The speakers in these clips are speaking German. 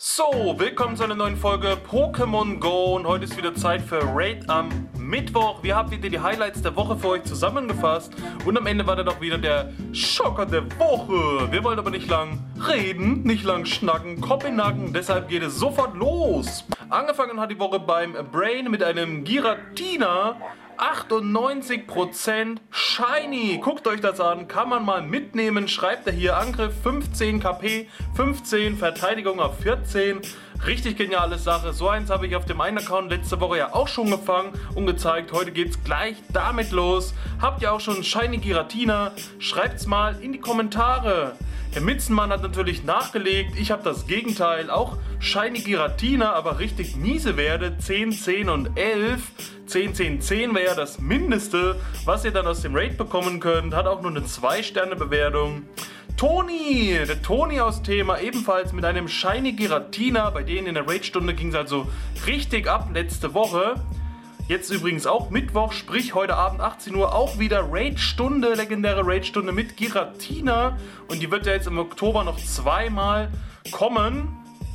So, willkommen zu einer neuen Folge Pokémon Go und heute ist wieder Zeit für Raid am Mittwoch. Wir haben wieder die Highlights der Woche für euch zusammengefasst und am Ende war dann auch wieder der Schocker der Woche. Wir wollen aber nicht lang reden, nicht lang schnacken, Kopf in den Nacken, deshalb geht es sofort los. Angefangen hat die Woche beim Brain mit einem Giratina. 98% Shiny. Guckt euch das an, kann man mal mitnehmen. Schreibt er hier Angriff 15 KP, 15 Verteidigung auf 14. Richtig geniale Sache. So eins habe ich auf dem einen Account letzte Woche ja auch schon gefangen und gezeigt. Heute geht es gleich damit los. Habt ihr auch schon Shiny Giratina? Schreibt's mal in die Kommentare. Der Mitzenmann hat natürlich nachgelegt. Ich habe das Gegenteil. Auch Shiny Giratina, aber richtig miese Werte. 10, 10 und 11. 10, 10, 10 wäre ja das Mindeste, was ihr dann aus dem Raid bekommen könnt. Hat auch nur eine 2-Sterne-Bewertung. Toni, der Toni aus Thema, ebenfalls mit einem Shiny Giratina. Bei denen in der Raid-Stunde ging es also richtig ab letzte Woche. Jetzt übrigens auch Mittwoch, sprich heute Abend 18 Uhr auch wieder Raid-Stunde, legendäre Raid-Stunde mit Giratina. Und die wird ja jetzt im Oktober noch zweimal kommen.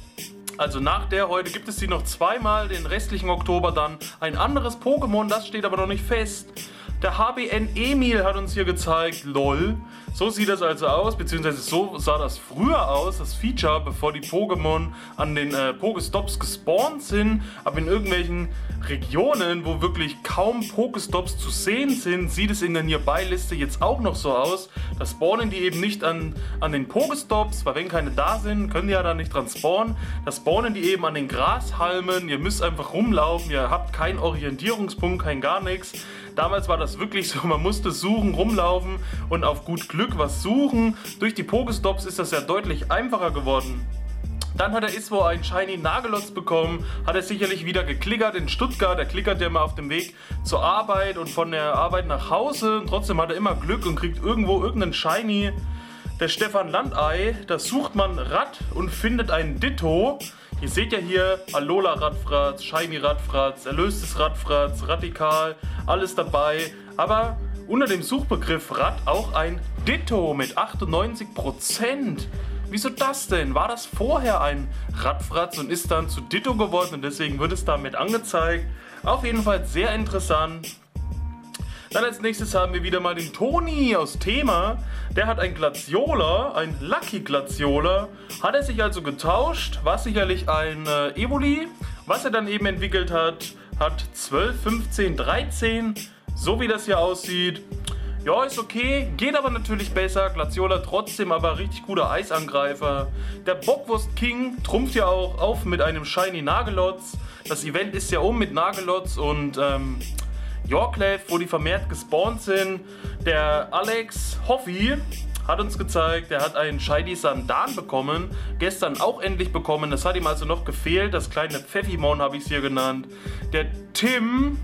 Also nach der heute gibt es die noch zweimal, den restlichen Oktober dann ein anderes Pokémon, das steht aber noch nicht fest. Der HBN Emil hat uns hier gezeigt, lol, so sieht das also aus, beziehungsweise so sah das früher aus, das Feature, bevor die Pokémon an den Pokestops gespawnt sind, aber in irgendwelchen Regionen, wo wirklich kaum Pokestops zu sehen sind, sieht es in der Nearby-Liste jetzt auch noch so aus. Da spawnen die eben nicht an den Pokestops, weil wenn keine da sind, können die ja da nicht dran spawnen. Da spawnen die eben an den Grashalmen, ihr müsst einfach rumlaufen, ihr habt keinen Orientierungspunkt, kein gar nichts. Damals war das wirklich so, man musste suchen, rumlaufen und auf gut Glück was suchen. Durch die Pokestops ist das ja deutlich einfacher geworden. Dann hat der Iswo einen Shiny Nagelotz bekommen, hat er sicherlich wieder geklickert in Stuttgart. Er klickert ja immer auf dem Weg zur Arbeit und von der Arbeit nach Hause. Und trotzdem hat er immer Glück und kriegt irgendwo irgendeinen Shiny. Der Stefan Landei, da sucht man Rad und findet einen Ditto. Ihr seht ja hier Alola Radfratz, Shiny Radfratz, erlöstes Radfratz, Radikal, alles dabei. Aber unter dem Suchbegriff Rad auch ein Ditto mit 98%. Wieso das denn? War das vorher ein Radfratz und ist dann zu Ditto geworden und deswegen wird es damit angezeigt? Auf jeden Fall sehr interessant. Dann als nächstes haben wir wieder mal den Toni aus Thema. Der hat ein Glaciola, ein Lucky Glaciola. Hat er sich also getauscht, war sicherlich ein Evoli. Was er dann eben entwickelt hat, hat 12, 15, 13. So wie das hier aussieht. Ja, ist okay, geht aber natürlich besser. Glaciola trotzdem aber richtig guter Eisangreifer. Der Bockwurst King trumpft ja auch auf mit einem Shiny Nagelotz. Das Event ist ja mit Nagelotz und Yorklef, wo die vermehrt gespawnt sind. Der Alex Hoffi hat uns gezeigt, er hat einen Shiny Sandan bekommen. Gestern auch endlich bekommen, das hat ihm also noch gefehlt. Das kleine Pfeffimon habe ich es hier genannt. Der Tim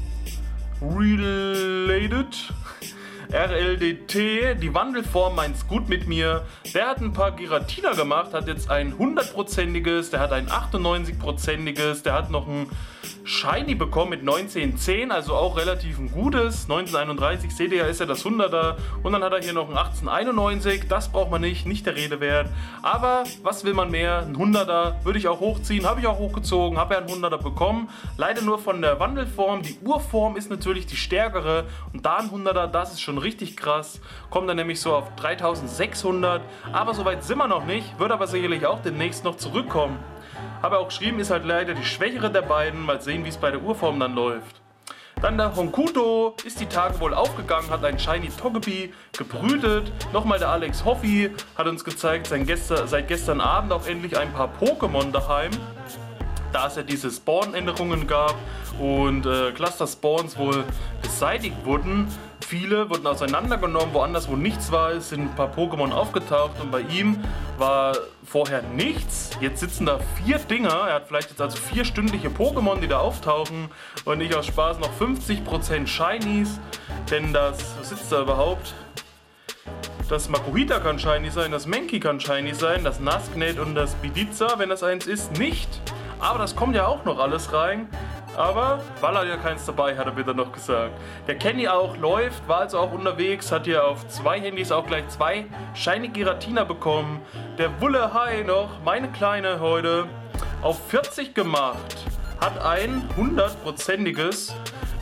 Related RLDT, die Wandelform meint's gut mit mir. Der hat ein paar Giratina gemacht, hat jetzt ein 100%iges, der hat ein 98%iges, der hat noch ein Shiny bekommen mit 1910, also auch relativ ein gutes. 1931, seht ihr ja, ist ja das 100er. Und dann hat er hier noch ein 1891, das braucht man nicht der Rede wert. Aber was will man mehr? Ein 100er würde ich auch hochziehen, habe ich auch hochgezogen, habe ja einen 100er bekommen. Leider nur von der Wandelform, die Urform ist natürlich die stärkere. Und da ein 100er, das ist schon richtig krass. Kommt dann nämlich so auf 3600. Aber soweit sind wir noch nicht, wird aber sicherlich auch demnächst noch zurückkommen. Habe auch geschrieben, ist halt leider die schwächere der beiden. Mal sehen, wie es bei der Urform dann läuft. Dann der Honkuto ist die Tage wohl aufgegangen, hat einen Shiny Togepi gebrütet. Nochmal der Alex Hoffi hat uns gezeigt, seit gestern Abend auch endlich ein paar Pokémon daheim. Da es ja diese Spawn-Änderungen gab und Cluster-Spawns wohl beseitigt wurden. Viele wurden auseinandergenommen, woanders wo nichts war, es sind ein paar Pokémon aufgetaucht und bei ihm war vorher nichts. Jetzt sitzen da 4 Dinger, er hat vielleicht jetzt also 4 stündliche Pokémon, die da auftauchen und nicht aus Spaß noch 50% Shinies, denn was sitzt da überhaupt? Das Makuhita kann Shiny sein, das Mankey kann Shiny sein, das Nasknet und das Bidizza, wenn das eins ist, nicht. Aber das kommt ja auch noch alles rein. Aber weil er ja keins dabei hat, wird er noch gesagt. Der Kenny auch läuft, war also auch unterwegs, hat hier auf 2 Handys auch gleich 2 Shiny Giratina bekommen. Der Wulle Hai noch, meine Kleine heute, auf 40 gemacht. Hat ein 100%iges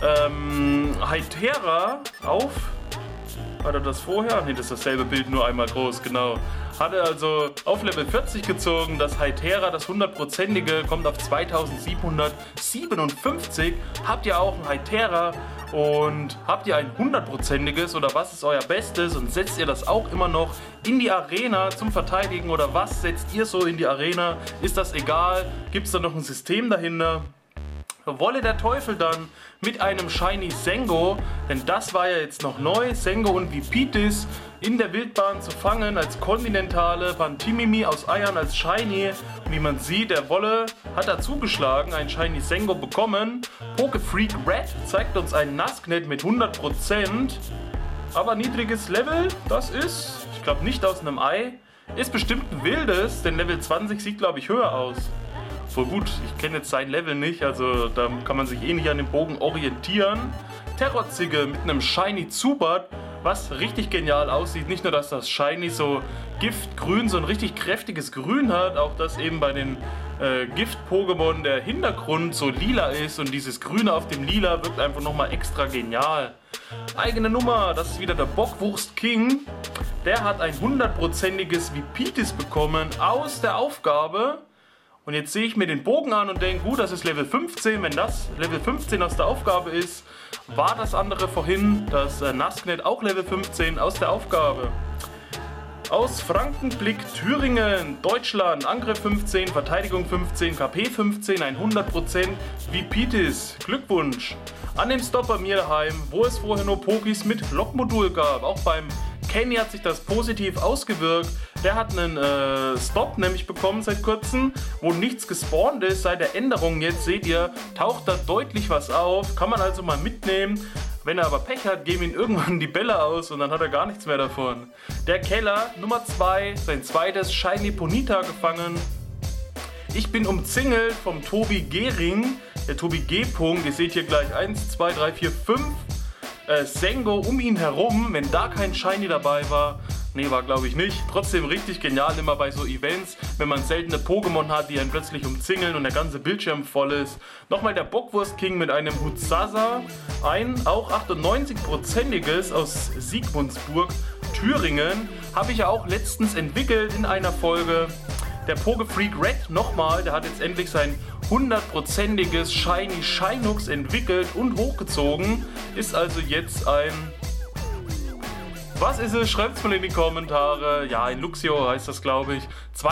Hytera auf... Hat er das vorher? Ne, das ist dasselbe Bild, nur einmal groß, genau. Hat er also auf Level 40 gezogen. Das Hytera, das 100%ige, kommt auf 2757. Habt ihr auch ein Hytera und habt ihr ein 100%iges oder was ist euer Bestes und setzt ihr das auch immer noch in die Arena zum Verteidigen oder was setzt ihr so in die Arena? Ist das egal? Gibt es da noch ein System dahinter? Wolle der Teufel dann mit einem Shiny Sengo, denn das war ja jetzt noch neu, Sengo und Vipitis in der Wildbahn zu fangen als kontinentale Pantimimi aus Eiern als Shiny. Und wie man sieht, der Wolle hat da zugeschlagen, ein Shiny Sengo bekommen. Pokefreak Red zeigt uns ein Nasknet mit 100%, aber niedriges Level, das ist, ich glaube nicht aus einem Ei, ist bestimmt ein wildes, denn Level 20 sieht glaube ich höher aus. Voll gut, ich kenne jetzt sein Level nicht, also da kann man sich eh nicht an dem Bogen orientieren. Terrotzige mit einem Shiny Zubat, was richtig genial aussieht. Nicht nur, dass das Shiny so Giftgrün, so ein richtig kräftiges Grün hat, auch dass eben bei den Gift-Pokémon der Hintergrund so lila ist und dieses Grüne auf dem Lila wirkt einfach nochmal extra genial. Eigene Nummer, das ist wieder der Bockwurst King. Der hat ein 100%iges Vipitis bekommen aus der Aufgabe. Und jetzt sehe ich mir den Bogen an und denke, gut, das ist Level 15. Wenn das Level 15 aus der Aufgabe ist, war das andere vorhin, das Nasknet, auch Level 15 aus der Aufgabe. Aus Frankenblick Thüringen, Deutschland, Angriff 15, Verteidigung 15, KP 15, ein 100% Vipitis. Glückwunsch an den Stopper mir daheim, wo es vorher nur Pokis mit Lockmodul gab. Auch beim Kenny hat sich das positiv ausgewirkt. Der hat einen Stop nämlich bekommen seit kurzem, wo nichts gespawnt ist. Seit der Änderung jetzt, seht ihr, taucht da deutlich was auf. Kann man also mal mitnehmen. Wenn er aber Pech hat, geben ihm irgendwann die Bälle aus und dann hat er gar nichts mehr davon. Der Keller, Nummer 2, sein zweites Shiny Ponyta gefangen. Ich bin umzingelt vom Tobi Gehring, der Tobi G. Ihr seht hier gleich 1, 2, 3, 4, 5 Sengo um ihn herum, wenn da kein Shiny dabei war. Nee, war glaube ich nicht. Trotzdem richtig genial immer bei so Events, wenn man seltene Pokémon hat, die einen plötzlich umzingeln und der ganze Bildschirm voll ist. Nochmal der Bockwurst King mit einem Huzaza, ein auch 98%iges aus Sigmundsburg, Thüringen. Habe ich ja auch letztens entwickelt in einer Folge. Der Pokefreak Red nochmal, der hat jetzt endlich sein 100%iges Shiny Shinux entwickelt und hochgezogen. Ist also jetzt ein... Was ist es? Schreibt es mal in die Kommentare. Ja, ein Luxio heißt das, glaube ich.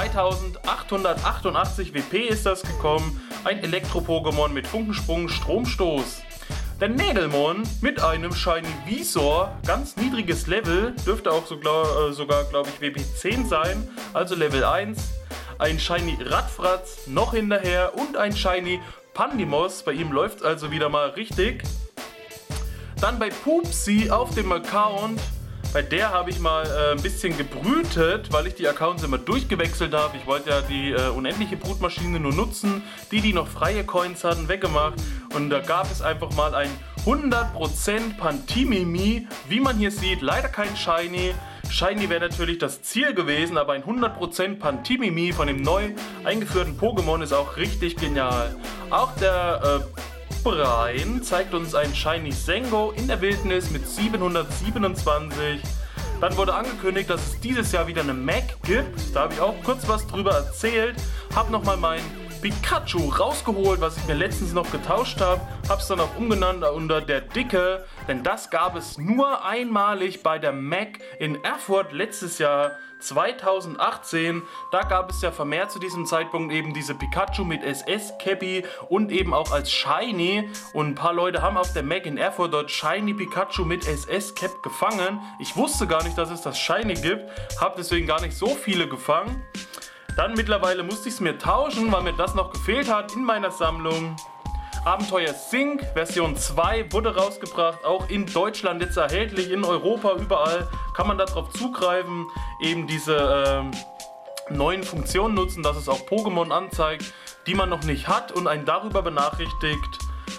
2888 WP ist das gekommen. Ein Elektro-Pokémon mit Funkensprung, Stromstoß. Der Nägelmon mit einem Shiny Visor, ganz niedriges Level, dürfte auch sogar, glaube ich, WP 10 sein, also Level 1. Ein Shiny Radfratz noch hinterher und ein Shiny Pandimos, bei ihm läuft es also wieder mal richtig. Dann bei Pupsi auf dem Account, bei der habe ich mal ein bisschen gebrütet, weil ich die Accounts immer durchgewechselt habe. Ich wollte ja die unendliche Brutmaschine nur nutzen, die noch freie Coins hatten, weggemacht. Und da gab es einfach mal ein 100% Pantimimi, wie man hier sieht, leider kein Shiny. Shiny wäre natürlich das Ziel gewesen, aber ein 100% Pantimimi von dem neu eingeführten Pokémon ist auch richtig genial. Auch der Brian zeigt uns ein Shiny Sengo in der Wildnis mit 727. Dann wurde angekündigt, dass es dieses Jahr wieder eine Mac gibt. Da habe ich auch kurz was drüber erzählt. Habe nochmal mein Pikachu rausgeholt, was ich mir letztens noch getauscht habe. Habe es dann auch umgenannt unter der Dicke, denn das gab es nur einmalig bei der Mac in Erfurt letztes Jahr 2018. Da gab es ja vermehrt zu diesem Zeitpunkt eben diese Pikachu mit SS-Cappy und eben auch als Shiny. Und ein paar Leute haben auf der Mac in Erfurt dort Shiny Pikachu mit SS-Cap gefangen. Ich wusste gar nicht, dass es das Shiny gibt, habe deswegen gar nicht so viele gefangen. Dann mittlerweile musste ich es mir tauschen, weil mir das noch gefehlt hat in meiner Sammlung. Abenteuer Sync Version 2 wurde rausgebracht, auch in Deutschland jetzt erhältlich, in Europa, überall kann man darauf zugreifen, eben diese neuen Funktionen nutzen, dass es auch Pokémon anzeigt, die man noch nicht hat und einen darüber benachrichtigt.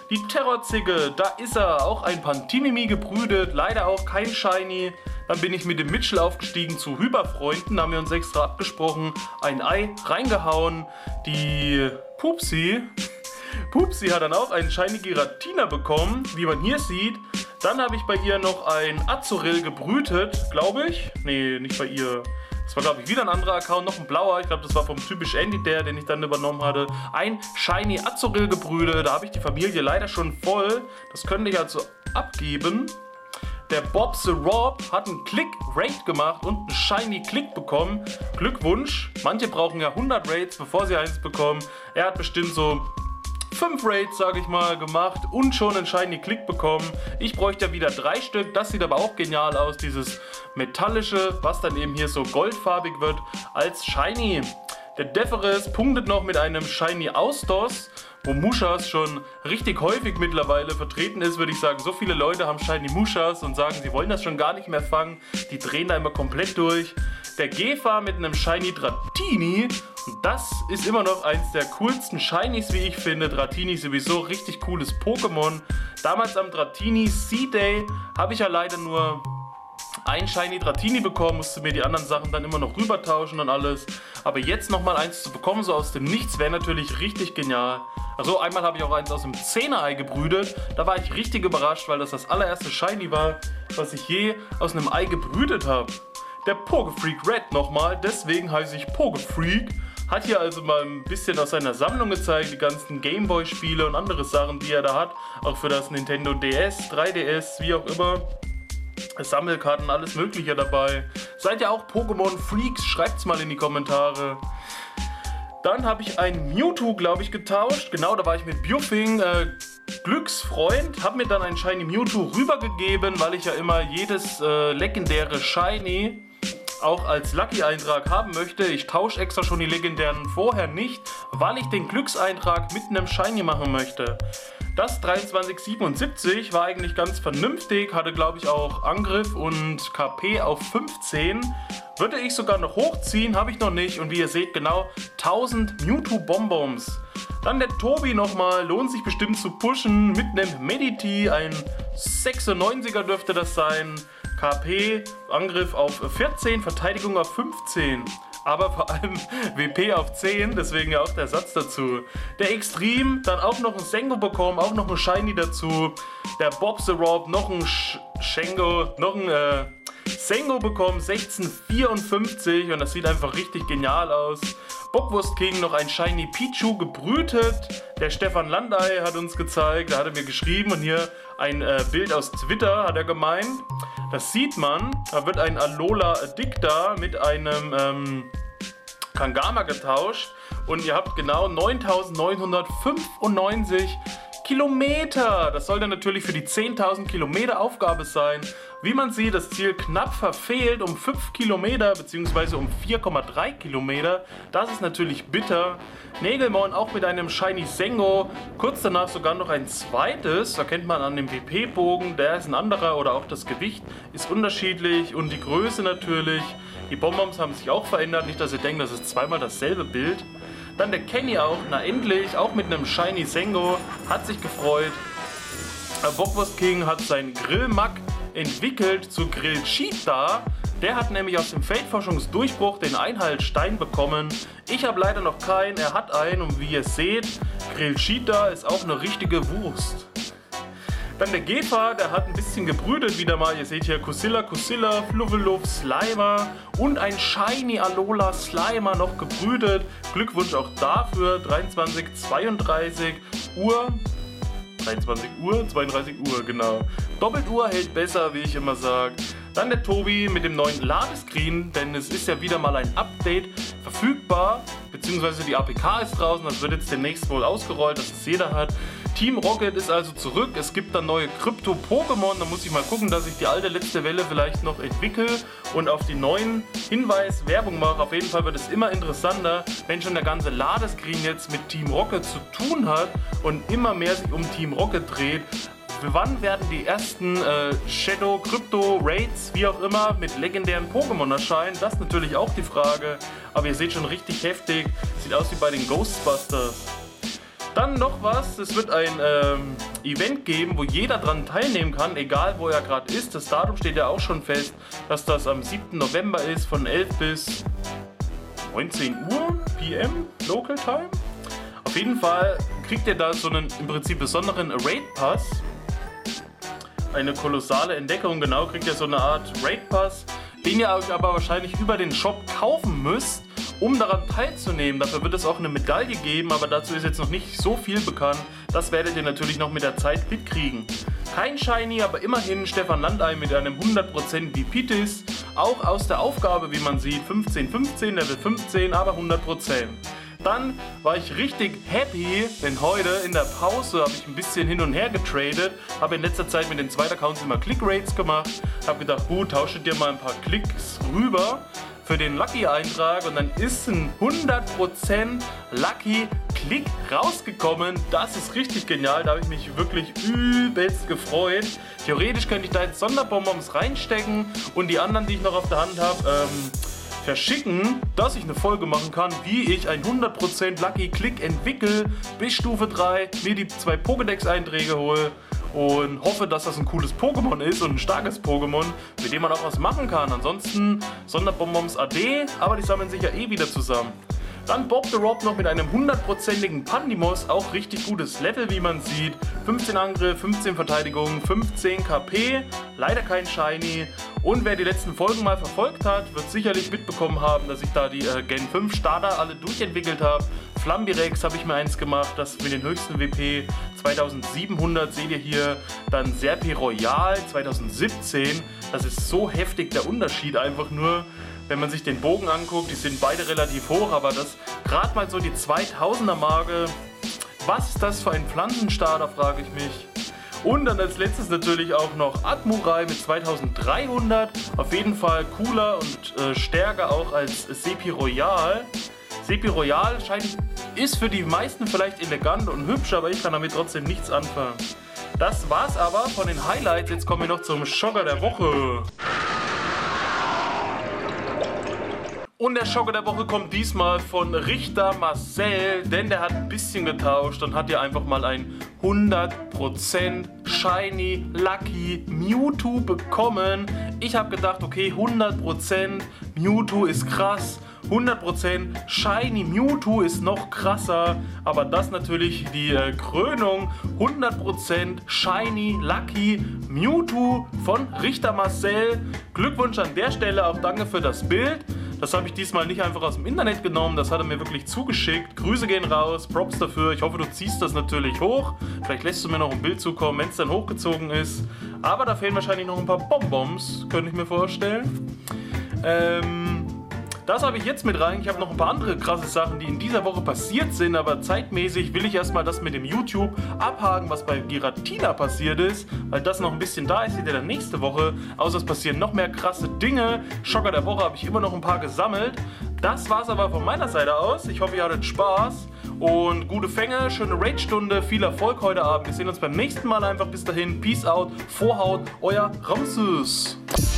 Die Terrorzicke, da ist er. Auch ein Pantimimi gebrütet, leider auch kein Shiny. Dann bin ich mit dem Mitchell aufgestiegen zu Hyperfreunden, da haben wir uns extra abgesprochen, ein Ei reingehauen. Die Pupsi hat dann auch einen Shiny Giratina bekommen, wie man hier sieht. Dann habe ich bei ihr noch ein Azurill gebrütet, glaube ich. Nee, nicht bei ihr. Das war, glaube ich, wieder ein anderer Account, noch ein blauer. Ich glaube, das war vom typisch Andy, den ich dann übernommen hatte. Ein Shiny Azurill gebrütet, da habe ich die Familie leider schon voll. Das könnte ich also abgeben. Der Bob the Rob hat einen Click-Raid gemacht und einen Shiny Click bekommen. Glückwunsch. Manche brauchen ja 100 Raids, bevor sie eins bekommen. Er hat bestimmt so 5 Raids, sage ich mal, gemacht und schon einen Shiny Click bekommen. Ich bräuchte ja wieder 3 Stück. Das sieht aber auch genial aus, dieses metallische, was dann eben hier so goldfarbig wird als Shiny. Der Deferes punktet noch mit einem Shiny Austos, wo Mushas schon richtig häufig mittlerweile vertreten ist, würde ich sagen. So viele Leute haben Shiny Mushas und sagen, sie wollen das schon gar nicht mehr fangen. Die drehen da immer komplett durch. Der Gefa mit einem Shiny Dratini. Und das ist immer noch eins der coolsten Shinies, wie ich finde. Dratini sowieso richtig cooles Pokémon. Damals am Dratini C-Day habe ich ja leider nur ein Shiny Dratini bekommen, musste mir die anderen Sachen dann immer noch rübertauschen und alles. Aber jetzt nochmal eins zu bekommen, so aus dem Nichts, wäre natürlich richtig genial. Also einmal habe ich auch eins aus dem 10er-Ei gebrütet. Da war ich richtig überrascht, weil das allererste Shiny war, was ich je aus einem Ei gebrütet habe. Der Pokefreak Red nochmal, deswegen heiße ich Pokefreak. Hat hier also mal ein bisschen aus seiner Sammlung gezeigt, die ganzen Gameboy-Spiele und andere Sachen, die er da hat. Auch für das Nintendo DS, 3DS, wie auch immer. Sammelkarten, alles mögliche dabei. Seid ihr auch Pokémon-Freaks? Schreibt's mal in die Kommentare. Dann habe ich ein Mewtwo, glaube ich, getauscht. Genau, da war ich mit Biofing Glücksfreund. Habe mir dann ein Shiny Mewtwo rübergegeben, weil ich ja immer jedes legendäre Shiny auch als Lucky-Eintrag haben möchte. Ich tausche extra schon die legendären vorher nicht, weil ich den Glückseintrag mit einem Shiny machen möchte. Das 2377 war eigentlich ganz vernünftig, hatte glaube ich auch Angriff und KP auf 15. Würde ich sogar noch hochziehen, habe ich noch nicht. Und wie ihr seht, genau 1000 Mewtwo Bonbons. Dann der Tobi nochmal, lohnt sich bestimmt zu pushen mit einem Mediti, ein 96er dürfte das sein. KP, Angriff auf 14, Verteidigung auf 15. Aber vor allem WP auf 10, deswegen ja auch der Satz dazu. Der Extreme, dann auch noch ein Sengo bekommen, auch noch ein Shiny dazu. Der Bob the Rob, noch ein Sengo bekommen, 1654 und das sieht einfach richtig genial aus. Bockwurst King noch ein Shiny Pichu gebrütet. Der Stefan Landei hat uns gezeigt, da hat er mir geschrieben und hier ein Bild aus Twitter hat er gemeint. Das sieht man, da wird ein Alola Dicta mit einem Kangama getauscht und ihr habt genau 9995 Kilometer. Das soll dann natürlich für die 10.000 Kilometer Aufgabe sein. Wie man sieht, das Ziel knapp verfehlt um 5 Kilometer bzw. um 4,3 Kilometer. Das ist natürlich bitter. Nägelmon auch mit einem Shiny Sengo. Kurz danach sogar noch ein zweites. Erkennt man an dem WP-Bogen. Der ist ein anderer oder auch das Gewicht ist unterschiedlich und die Größe natürlich. Die Bonbons haben sich auch verändert. Nicht, dass ihr denkt, das ist zweimal dasselbe Bild. Dann der Kenny auch, na endlich, auch mit einem Shiny Sengo, hat sich gefreut. Bockwurst King hat seinen Grillmack entwickelt zu Grill Cheetah. Der hat nämlich aus dem Feldforschungsdurchbruch den Einheitsstein bekommen. Ich habe leider noch keinen, er hat einen und wie ihr seht, Grill Cheetah ist auch eine richtige Wurst. Dann der Gefa, der hat ein bisschen gebrütet wieder mal. Ihr seht hier Kusilla, Fluvveluff, Slimer und ein Shiny Alola Slimer noch gebrütet. Glückwunsch auch dafür. 32 Uhr, genau. Doppeltuhr hält besser, wie ich immer sage. Dann der Tobi mit dem neuen Ladescreen, denn es ist ja wieder mal ein Update verfügbar, beziehungsweise die APK ist draußen, das wird jetzt demnächst wohl ausgerollt, dass es jeder hat. Team Rocket ist also zurück, es gibt dann neue Krypto-Pokémon, da muss ich mal gucken, dass ich die alte letzte Welle vielleicht noch entwickle und auf die neuen Werbung mache. Auf jeden Fall wird es immer interessanter, wenn schon der ganze Ladescreen jetzt mit Team Rocket zu tun hat und immer mehr sich um Team Rocket dreht. Wann werden die ersten Shadow, Krypto, Raids, wie auch immer, mit legendären Pokémon erscheinen? Das ist natürlich auch die Frage. Aber ihr seht schon richtig heftig. Sieht aus wie bei den Ghostbusters. Dann noch was, es wird ein Event geben, wo jeder dran teilnehmen kann, egal wo er gerade ist. Das Datum steht ja auch schon fest, dass das am 7. November ist, von 11 bis 19 Uhr PM, Local Time. Auf jeden Fall kriegt ihr da so einen im Prinzip besonderen Raid Pass. Eine kolossale Entdeckung, genau, kriegt ihr so eine Art Raid Pass, den ihr euch aber wahrscheinlich über den Shop kaufen müsst, um daran teilzunehmen. Dafür wird es auch eine Medaille geben, aber dazu ist jetzt noch nicht so viel bekannt. Das werdet ihr natürlich noch mit der Zeit mitkriegen. Kein Shiny, aber immerhin Stefan Landei mit einem 100% Vipitis. Auch aus der Aufgabe, wie man sieht, 15-15, Level 15, aber 100%. Dann war ich richtig happy, denn heute in der Pause habe ich ein bisschen hin und her getradet, habe in letzter Zeit mit den zweiten Accounts immer Click-Rates gemacht, habe gedacht, gut, tausche dir mal ein paar Klicks rüber für den Lucky-Eintrag und dann ist ein 100% Lucky-Click rausgekommen. Das ist richtig genial, da habe ich mich wirklich übelst gefreut. Theoretisch könnte ich da jetzt Sonderbonbons reinstecken und die anderen, die ich noch auf der Hand habe, verschicken, dass ich eine Folge machen kann, wie ich ein 100% Lucky Click entwickle bis Stufe 3, mir die 2 Pokédex-Einträge hole und hoffe, dass das ein cooles Pokémon ist und ein starkes Pokémon, mit dem man auch was machen kann. Ansonsten Sonderbonbons AD, aber die sammeln sich ja eh wieder zusammen. Dann Bob the Rob noch mit einem 100%igen Pandimos, auch richtig gutes Level, wie man sieht. 15 Angriff, 15 Verteidigung, 15 KP, leider kein Shiny. Und wer die letzten Folgen mal verfolgt hat, wird sicherlich mitbekommen haben, dass ich da die Gen 5 Starter alle durchentwickelt habe. Flambirex habe ich mir eins gemacht, das mit den höchsten WP 2700 seht ihr hier. Dann Serpi Royal 2017, das ist so heftig der Unterschied einfach nur. Wenn man sich den Bogen anguckt, die sind beide relativ hoch, aber das gerade mal so die 2000er Marke. Was ist das für ein Pflanzenstarter, frage ich mich. Und dann als letztes natürlich auch noch Admurai mit 2300. Auf jeden Fall cooler und stärker auch als Sepi Royal. Sepi Royal ist für die meisten vielleicht elegant und hübsch, aber ich kann damit trotzdem nichts anfangen. Das war's aber von den Highlights. Jetzt kommen wir noch zum Schocker der Woche. Und der Schocker der Woche kommt diesmal von Richter Marcel, denn der hat ein bisschen getauscht und hat ja einfach mal ein 100% Shiny Lucky Mewtwo bekommen. Ich habe gedacht, okay, 100% Mewtwo ist krass, 100% Shiny Mewtwo ist noch krasser, aber das natürlich die Krönung, 100% Shiny Lucky Mewtwo von Richter Marcel. Glückwunsch an der Stelle, auch danke für das Bild. Das habe ich diesmal nicht einfach aus dem Internet genommen, das hat er mir wirklich zugeschickt. Grüße gehen raus, Props dafür. Ich hoffe, du ziehst das natürlich hoch. Vielleicht lässt du mir noch ein Bild zukommen, wenn es dann hochgezogen ist. Aber da fehlen wahrscheinlich noch ein paar Bonbons, könnte ich mir vorstellen. Das habe ich jetzt mit rein. Ich habe noch ein paar andere krasse Sachen, die in dieser Woche passiert sind, aber zeitmäßig will ich erstmal das mit dem YouTube abhaken, was bei Giratina passiert ist, weil das noch ein bisschen da ist, seht ihr dann nächste Woche. Außer es passieren noch mehr krasse Dinge. Schocker der Woche habe ich immer noch ein paar gesammelt. Das war's aber von meiner Seite aus. Ich hoffe, ihr hattet Spaß und gute Fänge, schöne Raid-Stunde, viel Erfolg heute Abend. Wir sehen uns beim nächsten Mal einfach. Bis dahin, Peace out, Vorhaut, euer Ramses.